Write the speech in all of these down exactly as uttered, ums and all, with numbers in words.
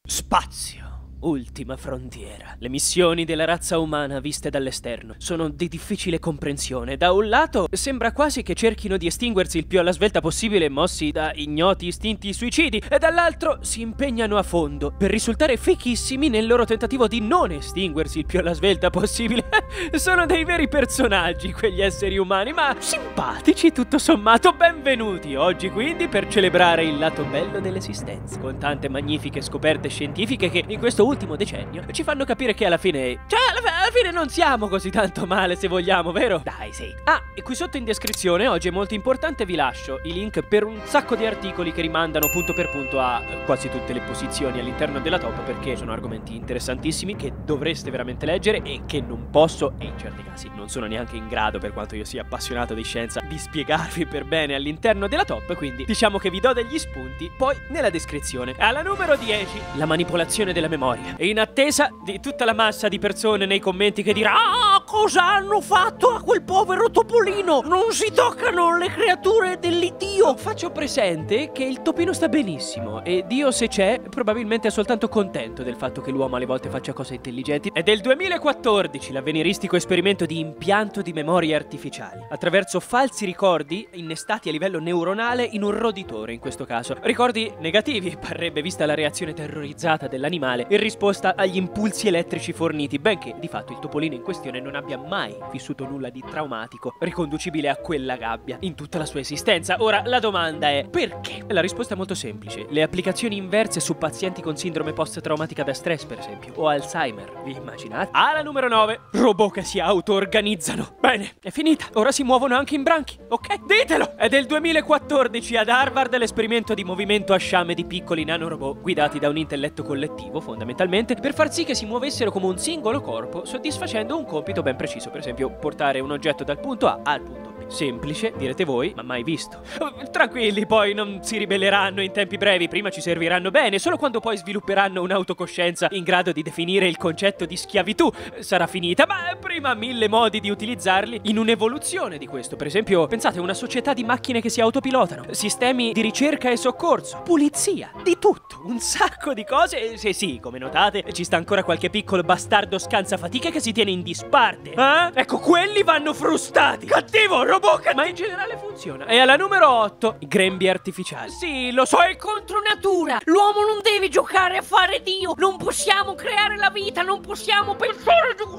Spazio. Ultima frontiera. Le missioni della razza umana viste dall'esterno sono di difficile comprensione. Da un lato sembra quasi che cerchino di estinguersi il più alla svelta possibile, mossi da ignoti istinti suicidi, e dall'altro si impegnano a fondo per risultare fichissimi nel loro tentativo di non estinguersi il più alla svelta possibile. Sono dei veri personaggi quegli esseri umani, ma simpatici tutto sommato. Benvenuti oggi quindi per celebrare il lato bello dell'esistenza, con tante magnifiche scoperte scientifiche che in questo ultimo decennio ci fanno capire che alla fine, cioè alla, alla fine non siamo così tanto male, se vogliamo, vero? Dai, sì. Ah, e qui sotto in descrizione oggi è molto importante, vi lascio i link per un sacco di articoli che rimandano punto per punto a quasi tutte le posizioni all'interno della top, perché sono argomenti interessantissimi che dovreste veramente leggere e che non posso, e in certi casi non sono neanche in grado, per quanto io sia appassionato di scienza, di spiegarvi per bene all'interno della top. Quindi diciamo che vi do degli spunti poi nella descrizione. Alla numero dieci, la manipolazione della memoria. E in attesa di tutta la massa di persone nei commenti che dirà: ah, cosa hanno fatto a quel povero topolino? Non si toccano le creature dell'Iddio. Faccio presente che il topino sta benissimo e Dio, se c'è, probabilmente è soltanto contento del fatto che l'uomo alle volte faccia cose intelligenti. È del duemilaquattordici l'avveniristico esperimento di impianto di memorie artificiali attraverso falsi ricordi innestati a livello neuronale in un roditore, in questo caso ricordi negativi, parrebbe, vista la reazione terrorizzata dell'animale in risposta agli impulsi elettrici forniti, benché di fatto il topolino in questione non abbia mai vissuto nulla di traumatico riconducibile a quella gabbia in tutta la sua esistenza. Ora la domanda è: perché? La risposta è molto semplice: le applicazioni inverse su pazienti con sindrome post-traumatica da stress, per esempio, o Alzheimer, vi immaginate? Alla numero nove, robot che si auto-organizzano. Bene, è finita, ora si muovono anche in branchi, ok? Ditelo! È del duemilaquattordici ad Harvard l'esperimento di movimento a sciame di piccoli nanorobot guidati da un intelletto collettivo, fondamentalmente per far sì che si muovessero come un singolo corpo, soddisfacendo un compito ben preciso, per esempio portare un oggetto dal punto A al punto B. Semplice, direte voi, ma mai visto. Tranquilli, poi non si ribelleranno in tempi brevi, prima ci serviranno bene, solo quando poi svilupperanno un'autocoscienza in grado di definire il concetto di schiavitù sarà finita, ma prima mille modi di utilizzarli in un'evoluzione di questo. Per esempio, pensate a una società di macchine che si autopilotano, sistemi di ricerca e soccorso, pulizia, di tutto, un sacco di cose. Se sì, come notate, ci sta ancora qualche piccolo bastardo scansafatiche che si tiene in disparte. Eh? Ecco, quelli vanno frustati. Cattivo, robot, ma in generale funziona. E alla numero otto, i grembi artificiali. Sì, lo so, è contro natura. L'uomo non deve giocare a fare Dio. Non possiamo creare la vita, non possiamo pensare di...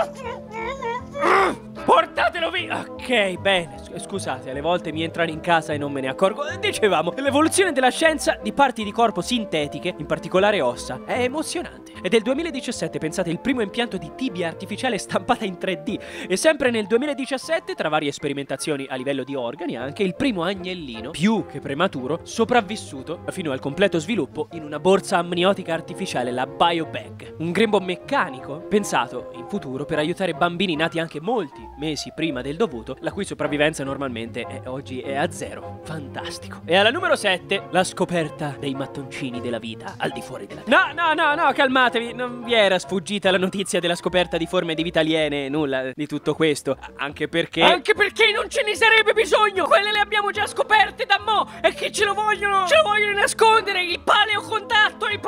Portatelo via! Ok, bene, scusate, alle volte mi entrano in casa e non me ne accorgo. Dicevamo, l'evoluzione della scienza di parti di corpo sintetiche, in particolare ossa, è emozionante. È del duemiladiciassette, pensate, il primo impianto di tibia artificiale stampata in tre D. E sempre nel duemiladiciassette, tra varie sperimentazioni a livello di organi, anche il primo agnellino, più che prematuro, sopravvissuto fino al completo sviluppo in una borsa amniotica artificiale, la BioBag. Un grembo meccanico pensato in futuro per aiutare bambini nati anche molti mesi prima del dovuto, la cui sopravvivenza normalmente è, oggi è a zero. Fantastico. E alla numero sette, la scoperta dei mattoncini della vita al di fuori della Terra. No, no, no, no, calmatevi, non vi era sfuggita la notizia della scoperta di forme di vita aliene, nulla di tutto questo. Anche perché... Anche perché non ce ne sarebbe bisogno! Quelle le abbiamo già scoperte da mo'! E che ce lo vogliono? Ce lo vogliono nascondere! Il paleocontatto! Il...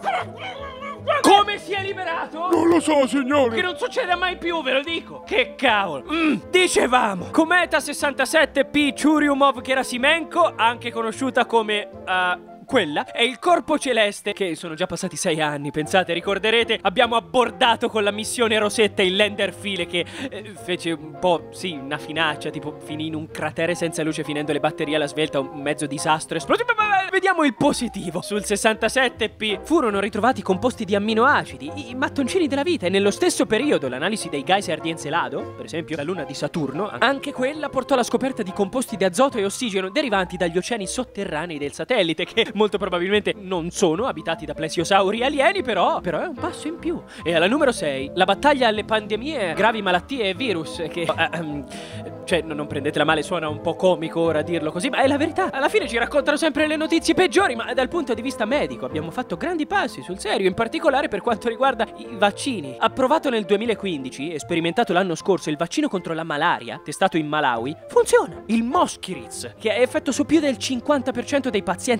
Come si è liberato? Non lo so, signore. Che non succeda mai più, ve lo dico. Che cavolo. mm, Dicevamo, Cometa sessantasette P Churyumov-Gerasimenko, anche conosciuta come... Uh, quella è il corpo celeste, che sono già passati sei anni, pensate, ricorderete, abbiamo abbordato con la missione Rosetta il lander Philae che eh, fece un po', sì, una finaccia, tipo finì in un cratere senza luce finendo le batterie alla svelta, un mezzo disastro esplosivo. Vediamo il positivo. Sul sessantasette P furono ritrovati composti di amminoacidi, i mattoncini della vita, e nello stesso periodo l'analisi dei geyser di Encelado, per esempio la luna di Saturno, anche quella portò alla scoperta di composti di azoto e ossigeno derivanti dagli oceani sotterranei del satellite, che molto probabilmente non sono abitati da plesiosauri alieni, però, però è un passo in più. E alla numero sei, la battaglia alle pandemie, gravi malattie e virus, che... Uh, um, cioè, non prendetela male, suona un po' comico ora dirlo così, ma è la verità. Alla fine ci raccontano sempre le notizie peggiori, ma dal punto di vista medico abbiamo fatto grandi passi sul serio, in particolare per quanto riguarda i vaccini. Approvato nel duemilaquindici e sperimentato l'anno scorso, il vaccino contro la malaria, testato in Malawi, funziona. Il Mosquirix, che ha effetto su più del cinquanta per cento dei pazienti, è tantissimo.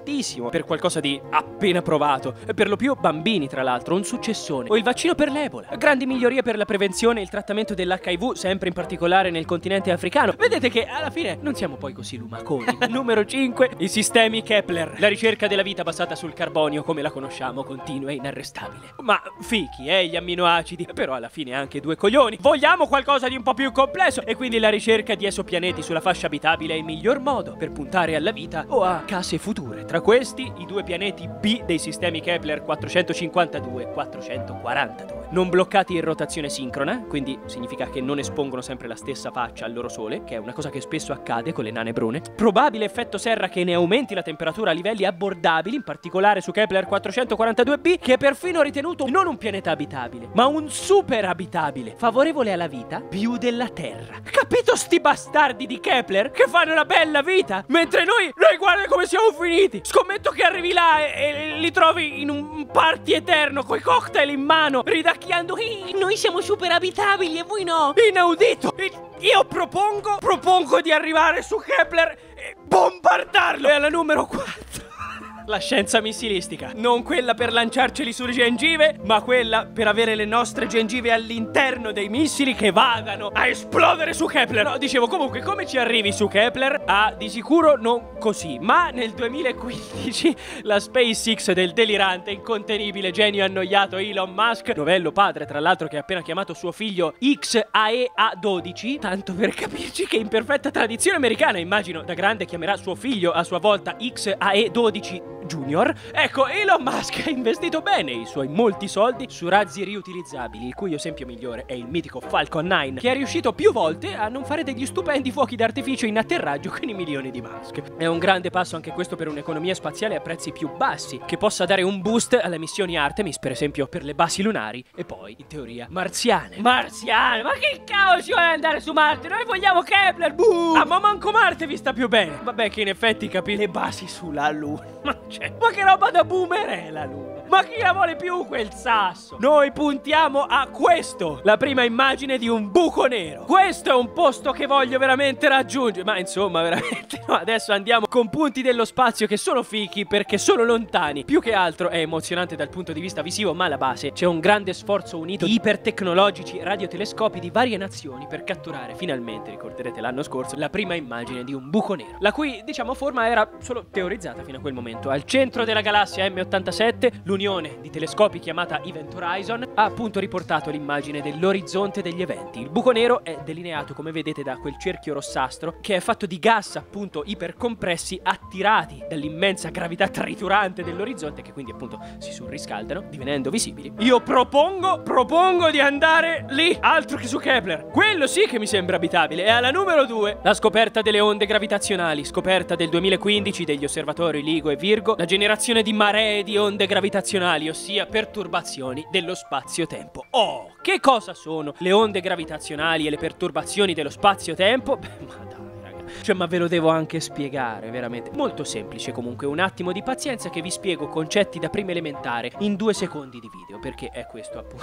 fortissimo per qualcosa di appena provato, per lo più bambini tra l'altro, un successone, o il vaccino per l'Ebola, grandi migliorie per la prevenzione e il trattamento dell'H I V, sempre in particolare nel continente africano. Vedete che alla fine non siamo poi così lumaconi. Numero cinque, i sistemi Kepler. La ricerca della vita basata sul carbonio come la conosciamo continua e inarrestabile. Ma fichi, eh, gli amminoacidi, però alla fine anche due coglioni. Vogliamo qualcosa di un po' più complesso e quindi la ricerca di esopianeti sulla fascia abitabile è il miglior modo per puntare alla vita o a case future. Tra questi, i due pianeti B dei sistemi Kepler quattrocentocinquantadue e quattrocentoquarantadue. Non bloccati in rotazione sincrona, quindi significa che non espongono sempre la stessa faccia al loro sole, che è una cosa che spesso accade con le nane brune. Probabile effetto serra che ne aumenti la temperatura a livelli abbordabili, in particolare su Kepler quattrocentoquarantadue b, che è perfino ritenuto non un pianeta abitabile, ma un super abitabile, favorevole alla vita più della Terra. Capito sti bastardi di Kepler che fanno una bella vita, mentre noi, noi guarda come siamo finiti. Scommetto che arrivi là e, e li trovi in un party eterno coi cocktail in mano, ridacchiando noi siamo super abitabili e voi no. Inaudito. Io propongo, propongo di arrivare su Kepler e bombardarlo. E alla numero quattro, la scienza missilistica. Non quella per lanciarceli sulle gengive, ma quella per avere le nostre gengive all'interno dei missili che vadano a esplodere su Kepler. No, dicevo, comunque, come ci arrivi su Kepler? Ah, di sicuro non così. Ma nel duemilaquindici la SpaceX del delirante, incontenibile, genio annoiato Elon Musk, novello padre tra l'altro, che ha appena chiamato suo figlio X A E A dodici, tanto per capirci che in perfetta tradizione americana, immagino da grande chiamerà suo figlio a sua volta X A E dodici Junior. Ecco, Elon Musk ha investito bene i suoi molti soldi su razzi riutilizzabili, il cui esempio migliore è il mitico Falcon nove, che è riuscito più volte a non fare degli stupendi fuochi d'artificio in atterraggio con i milioni di Musk. È un grande passo anche questo per un'economia spaziale a prezzi più bassi, che possa dare un boost alle missioni Artemis, per esempio per le basi lunari, e poi, in teoria, marziane. Marziane? Ma che cavolo ci vuole andare su Marte? Noi vogliamo Kepler, buh! Ah, ma manco Marte vi sta più bene. Vabbè che in effetti capite le basi sulla Luna. Ma cioè, ma che roba da boomer è la Luna? Ma chi la vuole più quel sasso? Noi puntiamo a questo, la prima immagine di un buco nero. Questo è un posto che voglio veramente raggiungere. Ma insomma, veramente no, adesso andiamo con punti dello spazio che sono fichi perché sono lontani. Più che altro è emozionante dal punto di vista visivo, ma alla base c'è un grande sforzo unito di ipertecnologici radiotelescopi di varie nazioni per catturare finalmente, ricorderete l'anno scorso, la prima immagine di un buco nero, la cui, diciamo, forma era solo teorizzata fino a quel momento. Al centro della galassia M ottantasette, l'unione di telescopi chiamata Event Horizon ha appunto riportato l'immagine dell'orizzonte degli eventi. Il buco nero è delineato, come vedete, da quel cerchio rossastro che è fatto di gas appunto ipercompressi attirati dall'immensa gravità triturante dell'orizzonte, che quindi appunto si surriscaldano divenendo visibili. Io propongo, propongo di andare lì, altro che su Kepler. Quello sì che mi sembra abitabile. E alla numero due, la scoperta delle onde gravitazionali, scoperta del duemilaquindici degli osservatori LIGO e Virgo, la generazione di maree di onde gravitazionali, ossia perturbazioni dello spazio-tempo. Oh, che cosa sono le onde gravitazionali e le perturbazioni dello spazio-tempo? Beh, ma dai. Cioè, ma ve lo devo anche spiegare, veramente. Molto semplice comunque, un attimo di pazienza che vi spiego concetti da prima elementare in due secondi di video, perché è questo appunto.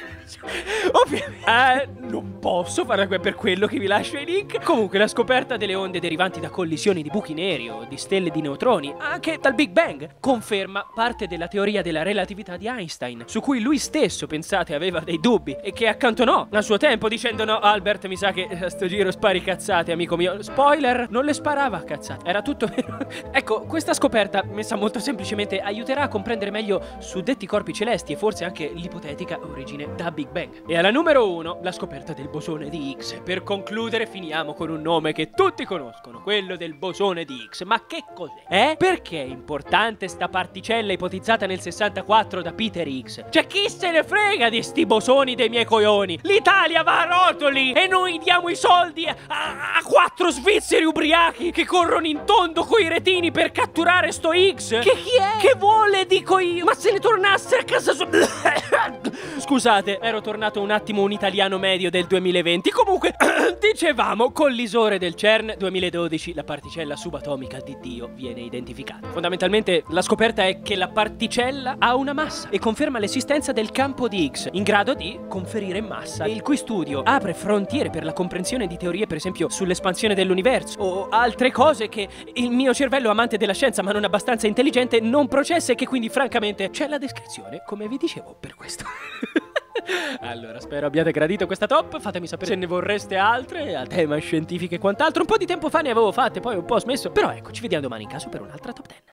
Ovviamente eh, non posso fare per quello che vi lascio i link. Comunque, la scoperta delle onde derivanti da collisioni di buchi neri o di stelle di neutroni, anche dal Big Bang, conferma parte della teoria della relatività di Einstein, su cui lui stesso, pensate, aveva dei dubbi e che accantonò a suo tempo dicendo: no, Albert, mi sa che a sto giro spari cazzate, amico mio. Spoiler, non le sparava a cazzate, era tutto vero. Ecco, questa scoperta, messa molto semplicemente, aiuterà a comprendere meglio suddetti corpi celesti e forse anche l'ipotetica origine da Big Bang. E alla numero uno, la scoperta del bosone di Higgs. Per concludere finiamo con un nome che tutti conoscono, quello del bosone di Higgs. Ma che cos'è? Eh? Perché è importante sta particella ipotizzata nel sessantaquattro da Peter Higgs? Cioè, chi se ne frega di sti bosoni dei miei coglioni? L'Italia va a rotoli e noi diamo i soldi a, a quattro svizzeri ubriachi che corrono in tondo coi retini per catturare sto Higgs. Che chi è? Che vuole, dico io? Ma se ne tornasse a casa sua scusate, ero tornato un attimo un italiano medio del duemilaventi. Comunque, dicevamo, collisore del CERN duemiladodici, la particella subatomica di Dio viene identificata. Fondamentalmente, la scoperta è che la particella ha una massa e conferma l'esistenza del campo di Higgs, in grado di conferire massa, il cui studio apre frontiere per la comprensione di teorie, per esempio, sull'espansione dell'universo o altre cose che il mio cervello, amante della scienza ma non abbastanza intelligente, non processa e che quindi francamente c'è la descrizione, come vi dicevo, per questo. Allora, spero abbiate gradito questa top. Fatemi sapere se ne vorreste altre a tema scientifiche e quant'altro. Un po' di tempo fa ne avevo fatte, poi un po' ho smesso. Però ecco, ci vediamo domani in caso per un'altra top dieci.